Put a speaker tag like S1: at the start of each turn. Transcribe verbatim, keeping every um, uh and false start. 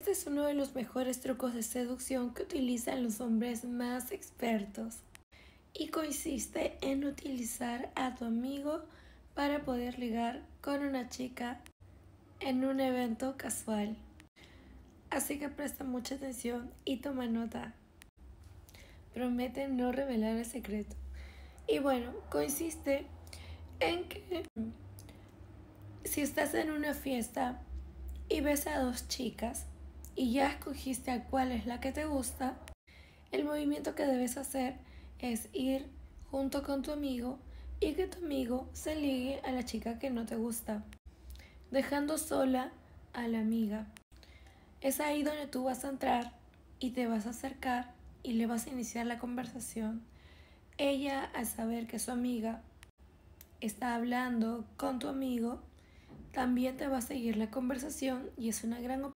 S1: Este es uno de los mejores trucos de seducción que utilizan los hombres más expertos y consiste en utilizar a tu amigo para poder ligar con una chica en un evento casual. Así que presta mucha atención y toma nota. Promete no revelar el secreto. Y bueno, consiste en que si estás en una fiesta y ves a dos chicas y ya escogiste a cuál es la que te gusta, el movimiento que debes hacer es ir junto con tu amigo y que tu amigo se ligue a la chica que no te gusta, dejando sola a la amiga. Es ahí donde tú vas a entrar y te vas a acercar y le vas a iniciar la conversación. Ella, al saber que su amiga está hablando con tu amigo, también te va a seguir la conversación y es una gran